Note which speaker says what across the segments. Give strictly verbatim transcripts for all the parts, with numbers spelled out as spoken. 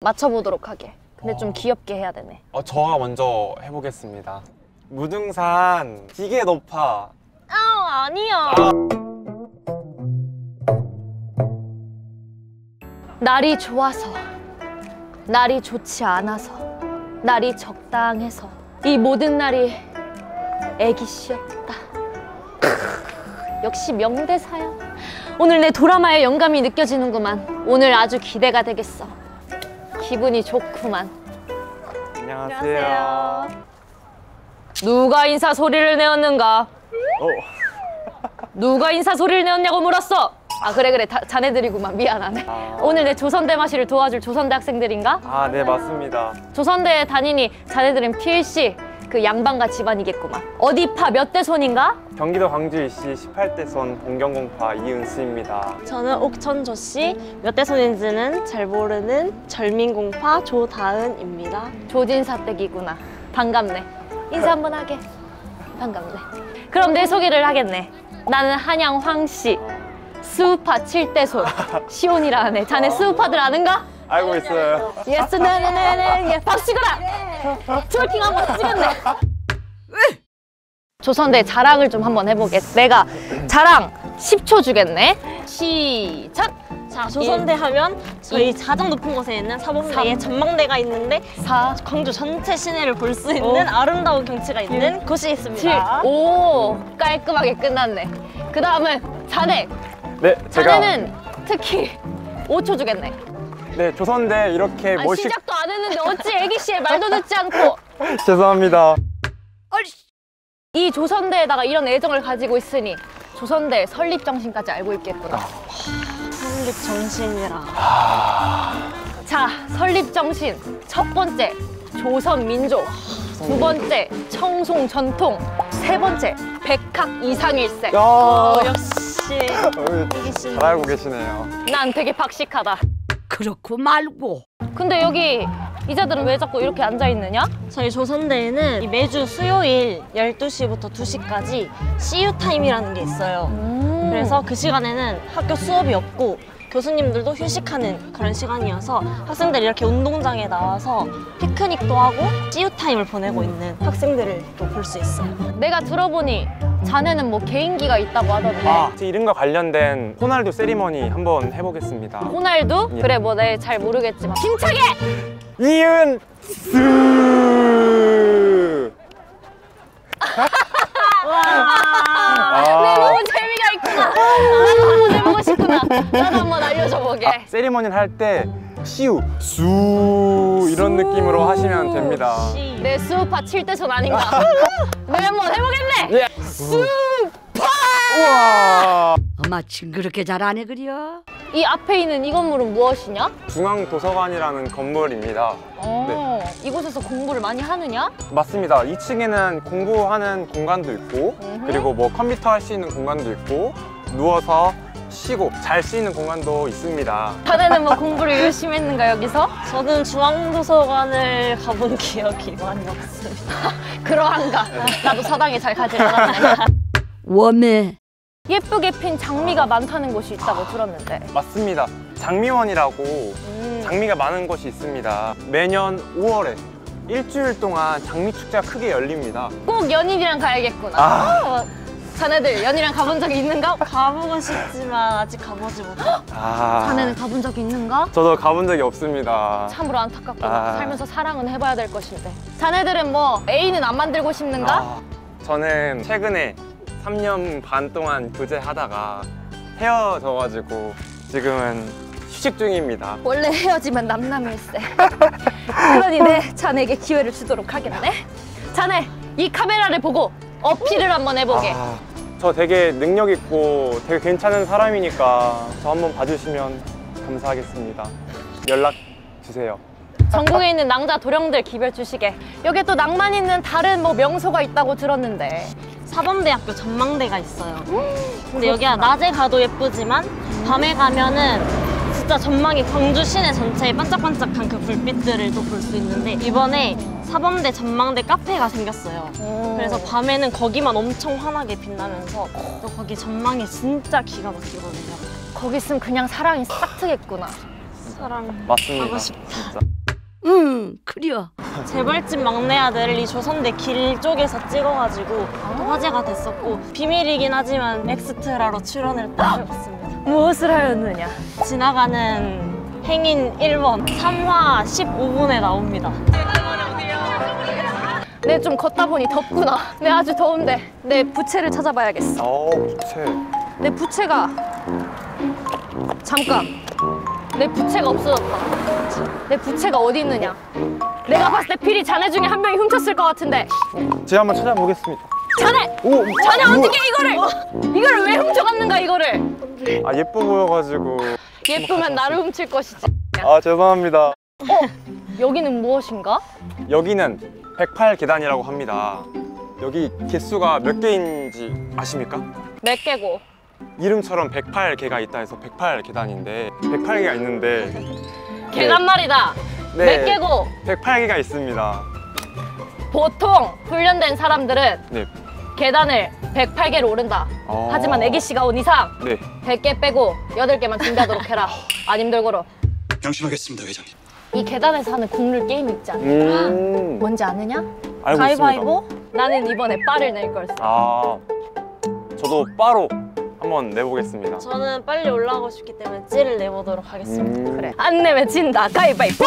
Speaker 1: 맞춰보도록 하게. 근데
Speaker 2: 어.
Speaker 1: 좀 귀엽게 해야 되네.
Speaker 2: 어, 저가 먼저 해보겠습니다. 무등산 되게 높아.
Speaker 1: 아, 아니야. 날이 좋아서, 날이 좋지 않아서, 날이 적당해서 이 모든 날이 애기씨였다. 역시 명대사야. 오늘 내 도라마의 영감이 느껴지는구만. 오늘 아주 기대가 되겠어. 기분이 좋구만.
Speaker 2: 안녕하세요.
Speaker 1: 누가 인사 소리를 내었는가?
Speaker 2: 어.
Speaker 1: 누가 인사 소리를 내었냐고 물었어. 아 그래 그래 다, 자네들이구만. 미안하네.
Speaker 2: 아.
Speaker 1: 오늘 내 조선대 마시를 도와줄 조선대 학생들인가?
Speaker 2: 아, 네, 맞습니다.
Speaker 1: 조선대에 다니니 자네들은 필시 그 양반가 집안이겠구만. 어디 파 몇 대 손인가?
Speaker 2: 경기도 광주이씨 십팔 대 손 동경공파 이은수입니다.
Speaker 3: 저는 옥천조씨 몇 대 손인지는 잘 모르는 절민공파 조다은입니다.
Speaker 1: 조진사댁이구나. 반갑네. 인사 한번 하게. 반갑네. 그럼 내 소개를 하겠네. 나는 한양 황씨 스우파 칠 대 손 시온이라 하네. 자네 스우파들 아는가?
Speaker 2: 알고 있어요.
Speaker 1: 예스 네네네네. 예, 박수 치거라. 트월킹 한번 해주겠네. 조선대 자랑을 좀 한번 해보게. 내가 자랑 십 초 주겠네. 시작.
Speaker 3: 자, 조선대 하면 저희 가장 높은 곳에 있는 사범대에 전망대가 있는데
Speaker 1: 사
Speaker 3: 광주 전체 시내를 볼 수 있는 아름다운 경치가 있는 곳이 있습니다.
Speaker 1: 칠 오 깔끔하게 끝났네. 그 다음은 자네.
Speaker 2: 네, 제가
Speaker 1: 자네는 특히 오 초 주겠네.
Speaker 2: 네, 조선대 이렇게
Speaker 1: 아니,
Speaker 2: 멋있...
Speaker 1: 시작도 안 했는데 어찌 애기씨의 말도 듣지 않고.
Speaker 2: 죄송합니다.
Speaker 1: 이 조선대에다가 이런 애정을 가지고 있으니 조선대 설립 정신까지 알고 있겠구나.
Speaker 3: 설립 정신이라.
Speaker 1: 자, 설립 정신 첫 번째 조선 민족, 두 번째 청송 전통, 세 번째 백학 이상일세.
Speaker 2: 야,
Speaker 3: 어, 역시
Speaker 2: 어,
Speaker 3: 애기씨.
Speaker 2: 잘 알고 계시네요.
Speaker 1: 난 되게 박식하다.
Speaker 4: 그렇고 말고.
Speaker 1: 근데 여기 이자들은 왜 자꾸 이렇게 앉아 있느냐?
Speaker 3: 저희 조선대에는 이 매주 수요일 열두 시부터 두 시까지 씨유 타임이라는 게 있어요.
Speaker 1: 음.
Speaker 3: 그래서 그 시간에는 학교 수업이 없고 교수님들도 휴식하는 그런 시간이어서 학생들이 이렇게 운동장에 나와서 피크닉도 하고 씨유 타임을 보내고 있는 학생들을 또 볼 수 있어요.
Speaker 1: 내가 들어보니 자네는 뭐 개인기가 있다고 하던데.
Speaker 2: 아, 제 이름과 관련된 호날두 세리머니 한번 해보겠습니다.
Speaker 1: 호날두?
Speaker 2: 예.
Speaker 1: 그래 뭐 내 잘 모르겠지만 힘차게!
Speaker 2: 이은수!
Speaker 1: 내 몸은 재미가 있구나. 나도 한번 해보고 싶구나. 나도 한번 알려줘 보게.
Speaker 2: 아, 세리머니를 할 때 시우, 수 이런 느낌으로 하시면 됩니다.
Speaker 1: 내 수우파 칠 대 손 아닌가? 내 한번 해보겠네.
Speaker 2: 예.
Speaker 1: 수우파!
Speaker 2: 우와!
Speaker 4: 엄마 징그럽게 잘하네 그려.
Speaker 1: 이 앞에 있는 이 건물은 무엇이냐?
Speaker 2: 중앙도서관이라는 건물입니다.
Speaker 1: 어, 이곳에서 공부를 많이 하느냐?
Speaker 2: 맞습니다. 이 층에는 공부하는 공간도 있고
Speaker 1: 음흠.
Speaker 2: 그리고 뭐 컴퓨터 할 수 있는 공간도 있고 누워서 쉬고 잘 수 있는 공간도 있습니다.
Speaker 1: 자네는 뭐 공부를 열심히 했는가 여기서?
Speaker 3: 저는 중앙도서관을 가본 기억이 많이 없습니다.
Speaker 1: 그러한가? 나도 사당에 잘 가지 않았네.
Speaker 4: 웜에
Speaker 1: 예쁘게 핀 장미가 많다는 곳이 있다고 들었는데.
Speaker 2: 맞습니다. 장미원이라고
Speaker 1: 음.
Speaker 2: 장미가 많은 곳이 있습니다. 매년 오월에 일주일 동안 장미 축제가 크게 열립니다.
Speaker 1: 꼭 연인이랑 가야겠구나.
Speaker 2: 아.
Speaker 1: 어, 자네들 연인이랑 가본 적이 있는가?
Speaker 3: 가보고 싶지만 아직 가보지 못했어요.
Speaker 2: 아,
Speaker 1: 자네는 가본 적이 있는가?
Speaker 2: 저도 가본 적이 없습니다.
Speaker 1: 참으로 안타깝구나.
Speaker 2: 아.
Speaker 1: 살면서 사랑은 해봐야 될 것인데. 자네들은 뭐 애인은 안 만들고 싶는가?
Speaker 2: 아, 저는 최근에 삼 년 반 동안 교제하다가 헤어져가지고 지금은 휴식 중입니다.
Speaker 1: 원래 헤어지면 남남일세. 그러니 내 자네에게 기회를 주도록 하겠네. 자네 이 카메라를 보고 어필을 한번 해보게.
Speaker 2: 아, 저 되게 능력 있고 되게 괜찮은 사람이니까 저 한번 봐주시면 감사하겠습니다. 연락 주세요.
Speaker 1: 전국에 있는 낭자 도령들 기별 주시게. 여기 또 낭만 있는 다른 뭐 명소가 있다고 들었는데.
Speaker 3: 사범대학교 전망대가 있어요. 근데 여기가 낮에 가도 예쁘지만 밤에 가면은 진짜 전망이 광주 시내 전체에 반짝반짝한 그 불빛들을 또 볼 수 있는데 이번에 사범대 전망대 카페가 생겼어요. 그래서 밤에는 거기만 엄청 환하게 빛나면서 또 거기 전망이 진짜 기가 막히거든요.
Speaker 1: 거기 있으면 그냥 사랑이 싹 트겠구나.
Speaker 3: 사랑
Speaker 2: 맞습니다.
Speaker 3: 하고 싶다.
Speaker 2: 진짜.
Speaker 4: 응, 그려.
Speaker 3: 재벌집 막내 아들을 이 조선대 길 쪽에서 찍어가지고 또 화제가 됐었고 비밀이긴 하지만 엑스트라로 출연을 딱 해봤습니다.
Speaker 1: 무엇을 하였느냐?
Speaker 3: 지나가는 행인 일 번 삼 화 십오 분에 나옵니다.
Speaker 1: 내 좀 걷다 보니 덥구나. 내 아주 더운데 내 부채를 찾아봐야겠어.
Speaker 2: 어, 부채.
Speaker 1: 내 부채가 잠깐 내 부채가 없어졌다. 내 부채가 어디 있느냐? 내가 봤을 때 필히 자네 중에 한 명이 훔쳤을 것 같은데.
Speaker 2: 제가 한번 찾아보겠습니다.
Speaker 1: 자네!
Speaker 2: 오,
Speaker 1: 자네
Speaker 2: 우와.
Speaker 1: 어떻게 이거를 이거를 왜 훔쳐갔는가 이거를?
Speaker 2: 아, 예뻐 보여가지고.
Speaker 1: 예쁘면 나를 훔칠 것이지.
Speaker 2: 아, 죄송합니다.
Speaker 1: 어? 여기는 무엇인가?
Speaker 2: 여기는 백팔 계단이라고 합니다. 여기 개수가 몇 개인지 아십니까?
Speaker 1: 몇 개고?
Speaker 2: 이름처럼 백팔 개가 있다 해서 백팔 계단인데 백팔 개가 있는데
Speaker 1: 계단 말이다.
Speaker 2: 네,
Speaker 1: 몇 개고?
Speaker 2: 백팔 개가 있습니다.
Speaker 1: 보통 훈련된 사람들은
Speaker 2: 네.
Speaker 1: 계단을 백팔 개로 오른다.
Speaker 2: 어...
Speaker 1: 하지만 애기 씨가 온 이상
Speaker 2: 네.
Speaker 1: 백 개 빼고 여덟 개만 준비하도록 해라. 안 힘들고로.
Speaker 5: 명심하겠습니다, 회장님.
Speaker 1: 이 계단에서 하는 국룰 게임 있지 않냐?
Speaker 2: 음...
Speaker 1: 뭔지 아느냐?
Speaker 2: 알고
Speaker 3: 가위바위보?
Speaker 2: 있습니다.
Speaker 1: 나는 이번에 빠를 낼 걸.
Speaker 2: 아, 저도 빠로 한번 내보겠습니다.
Speaker 3: 저는 빨리 올라가고 싶기 때문에 찌를 내보도록 하겠습니다.
Speaker 2: 음...
Speaker 1: 그래. 안 내면 진다. 가위바위보!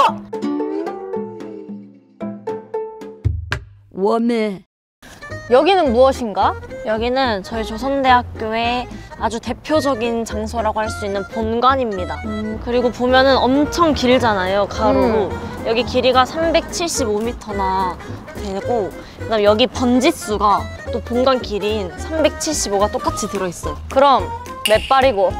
Speaker 4: 웜에
Speaker 1: 여기는 무엇인가?
Speaker 3: 여기는 저희 조선대학교의 아주 대표적인 장소라고 할 수 있는 본관입니다.
Speaker 1: 음.
Speaker 3: 그리고 보면은 엄청 길잖아요, 가로로. 음. 여기 길이가 삼백칠십오 미터나 되고 그다음 여기 번지수가 또 본관 길이인 삼백칠십오가 똑같이 들어있어요.
Speaker 1: 그럼 몇 발이고?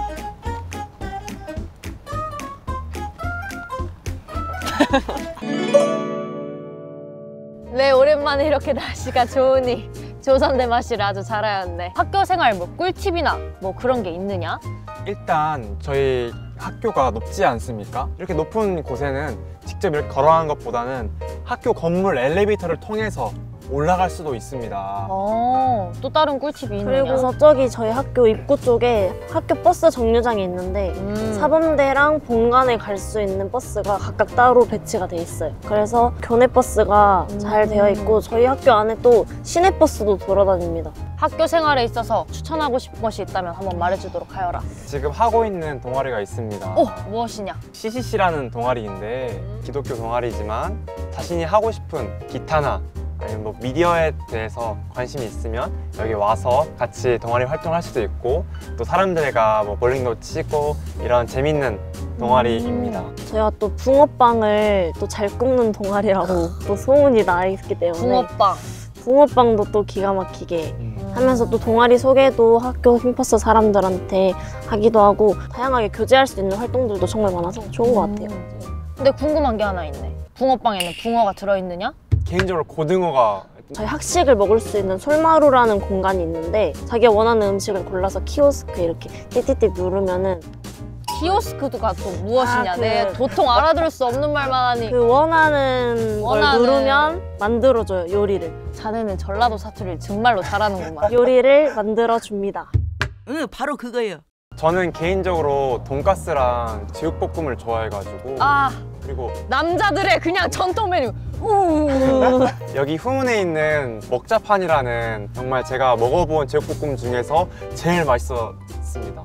Speaker 1: 네, 오랜만에 이렇게 날씨가 좋으니 조선대 마시를 아주 잘하였네. 학교 생활 뭐 꿀팁이나 뭐 그런 게 있느냐?
Speaker 2: 일단 저희 학교가 높지 않습니까? 이렇게 높은 곳에는 직접 이렇게 걸어가는 것보다는 학교 건물 엘리베이터를 통해서 올라갈 수도 있습니다.
Speaker 1: 어, 또 다른 꿀팁이 있느냐?
Speaker 3: 그리고 저쪽이 저희 학교 입구 쪽에 학교 버스 정류장이 있는데
Speaker 1: 음.
Speaker 3: 사범대랑 본관에 갈 수 있는 버스가 각각 따로 배치가 돼 있어요. 그래서 교내 버스가
Speaker 1: 음.
Speaker 3: 잘 되어 있고 저희 학교 안에 또 시내 버스도 돌아다닙니다.
Speaker 1: 학교 생활에 있어서 추천하고 싶은 것이 있다면 한번 말해주도록 하여라.
Speaker 2: 지금 하고 있는 동아리가 있습니다.
Speaker 1: 오, 무엇이냐?
Speaker 2: 씨씨씨라는 동아리인데 기독교 동아리지만 자신이 하고 싶은 기타나 아니면 뭐 미디어에 대해서 관심이 있으면 여기 와서 같이 동아리 활동할 수도 있고 또 사람들과 뭐 볼링도 치고 이런 재밌는 동아리입니다.
Speaker 3: 음. 저희가 또 붕어빵을 또 잘 굽는 동아리라고 또 소문이 나 있기 때문에
Speaker 1: 붕어빵.
Speaker 3: 붕어빵도 또 기가 막히게
Speaker 2: 음.
Speaker 3: 하면서 또 동아리 소개도 학교 캠퍼스 사람들한테 하기도 하고 다양하게 교제할 수 있는 활동들도 정말 많아서 좋은 것 같아요.
Speaker 1: 근데 궁금한 게 하나 있네. 붕어빵에는 붕어가 들어있느냐?
Speaker 2: 개인적으로 고등어가
Speaker 3: 저희 학식을 먹을 수 있는 솔마루라는 공간이 있는데 자기가 원하는 음식을 골라서 키오스크 이렇게 띠띠띠 누르면은
Speaker 1: 키오스크가 또 무엇이냐?
Speaker 3: 아, 그-
Speaker 1: 내 도통 알아들을 수 없는 말만 하니
Speaker 3: 그 원하는 걸
Speaker 1: 원하는-
Speaker 3: 누르면 만들어줘요, 요리를.
Speaker 1: 자네는 전라도 사투리를 정말로 잘하는구만.
Speaker 3: 요리를 만들어줍니다.
Speaker 4: 응, 바로 그거요.
Speaker 2: 저는 개인적으로 돈가스랑 제육볶음을 좋아해가지고
Speaker 1: 아,
Speaker 2: 그리고
Speaker 1: 남자들의 그냥 전통 메뉴. 우.
Speaker 2: 여기 후문에 있는 먹자판이라는 정말 제가 먹어본 제육볶음 중에서 제일 맛있었습니다.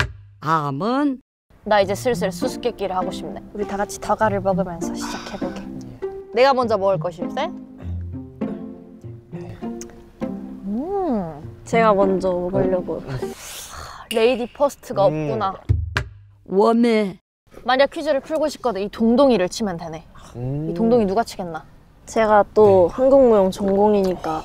Speaker 4: 암은
Speaker 1: 나 이제 슬슬 수수께끼를 하고 싶네. 우리 다 같이 다가를 먹으면서 시작해보게. 내가 먼저 먹을 것일세? 음,
Speaker 3: 제가 먼저 먹으려고.
Speaker 1: 레이디 퍼스트가
Speaker 2: 음.
Speaker 1: 없구나.
Speaker 4: 웜에
Speaker 1: 만약 퀴즈를 풀고 싶거든 이 동동이를 치면 되네.
Speaker 2: 음.
Speaker 1: 이 동동이 누가 치겠나?
Speaker 3: 제가 또 한국무용 전공이니까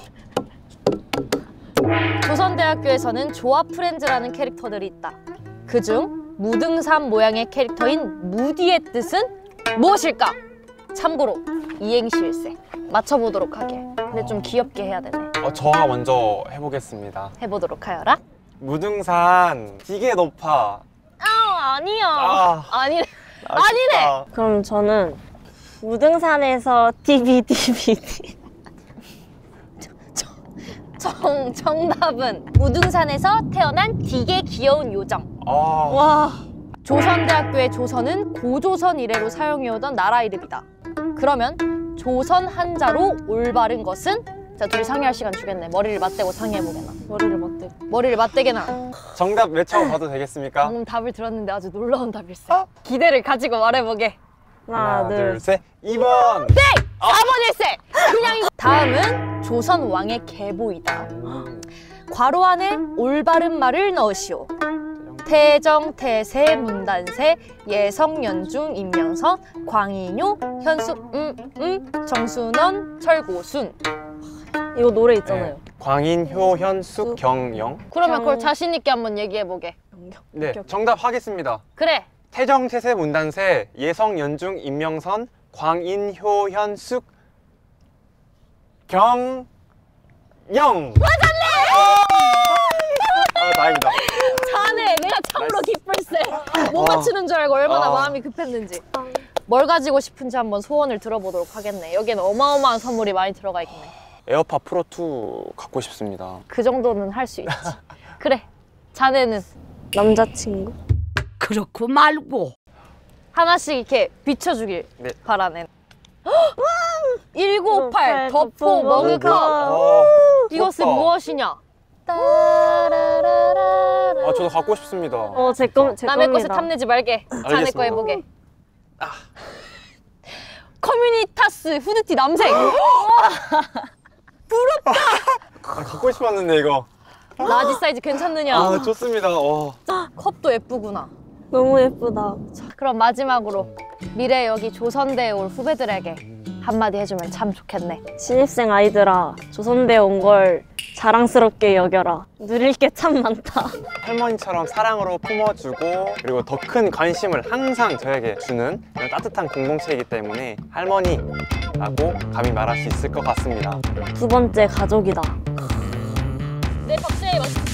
Speaker 1: 조선대학교에서는 조합 프렌즈라는 캐릭터들이 있다. 그중 무등산 모양의 캐릭터인 무디의 뜻은 무엇일까? 참고로 이행시일세. 맞춰보도록 하게. 근데 좀 귀엽게 해야 되네.
Speaker 2: 어, 저가 먼저 해보겠습니다.
Speaker 1: 해보도록 하여라.
Speaker 2: 무등산 되게 높아.
Speaker 1: 아, 아니야.
Speaker 2: 아.
Speaker 1: 아니래.
Speaker 2: 아쉽다.
Speaker 3: 그럼 저는 무등산에서 디비디비디
Speaker 1: 정, 정답은 무등산에서 태어난 되게 귀여운 요정.
Speaker 2: 아,
Speaker 3: 와
Speaker 1: 조선대학교의 조선은 고조선 이래로 사용해오던 나라 이름이다. 그러면 조선 한자로 올바른 것은? 자, 둘이 상의할 시간 주겠네. 머리를 맞대고 상의해보게나.
Speaker 3: 머리를 맞대.
Speaker 1: 머리를 맞대게나.
Speaker 2: 정답 외쳐봐도 되겠습니까?
Speaker 1: 방금 답을 들었는데 아주 놀라운 답일세. 기대를 가지고 말해보게.
Speaker 3: 하나, 둘,
Speaker 2: 셋. 이 번.
Speaker 1: 사 번일세! 그냥 이거. 다음은 조선 왕의 계보이다. 괄호 안에 올바른 말을 넣으시오. 태정, 태세, 문단세, 예성, 연중, 임명선, 광인효, 현수, 음, 음, 정순원, 철고순.
Speaker 3: 이거 노래 있잖아요.
Speaker 2: 네. 광인, 효, 현숙, 경영.
Speaker 1: 그러면
Speaker 3: 경-
Speaker 1: 그걸 자신 있게 한번 얘기해보게.
Speaker 2: 네, 정답 하겠습니다.
Speaker 1: 그래.
Speaker 2: 태정, 태세, 문단세, 예성, 연중, 임명선, 광인, 효, 현숙, 경영. 맞았네! 아, 다행이다.
Speaker 1: 자네, 내가 참으로
Speaker 2: 나이스.
Speaker 1: 기쁠세. 못
Speaker 2: 와.
Speaker 1: 맞추는 줄 알고 얼마나
Speaker 2: 아.
Speaker 1: 마음이 급했는지. 뭘 가지고 싶은지 한번 소원을 들어보도록 하겠네. 여기는 어마어마한 선물이 많이 들어가 있겠네.
Speaker 2: 에어팟 프로 투 갖고 싶습니다.
Speaker 1: 그 정도는 할 수 있지. 그래, 자네는
Speaker 3: 남자친구.
Speaker 4: 그렇고 말고.
Speaker 1: 하나씩 이렇게 비춰주길
Speaker 2: 네.
Speaker 1: 바라네. 일구오팔 더포
Speaker 3: 더포
Speaker 1: 머그컵.
Speaker 2: 어,
Speaker 1: 이것은
Speaker 2: 부럽다.
Speaker 1: 무엇이냐? 따라라라라.
Speaker 2: 아, 저도 갖고 싶습니다.
Speaker 3: 어, 제 거, 제
Speaker 1: 남의 것에
Speaker 3: 겁니다.
Speaker 1: 탐내지 말게. 자네 거
Speaker 2: 알겠습니다.
Speaker 1: 해보게. 커뮤니타스 후드티 남색.
Speaker 2: 아, 갖고 싶었는데 이거.
Speaker 1: 라지 사이즈 괜찮느냐?
Speaker 2: 아, 좋습니다. 와.
Speaker 1: 컵도 예쁘구나.
Speaker 3: 너무 예쁘다.
Speaker 1: 그럼 마지막으로 미래 여기 조선대에 올 후배들에게 한마디 해주면 참 좋겠네.
Speaker 3: 신입생 아이들아, 조선대에 온 걸 자랑스럽게 여겨라. 누릴 게 참 많다.
Speaker 2: 할머니처럼 사랑으로 품어주고 그리고 더 큰 관심을 항상 저에게 주는 이런 따뜻한 공동체이기 때문에 할머니라고 감히 말할 수 있을 것 같습니다.
Speaker 3: 두 번째 가족이다.
Speaker 1: 네, 박수에 맞습니다.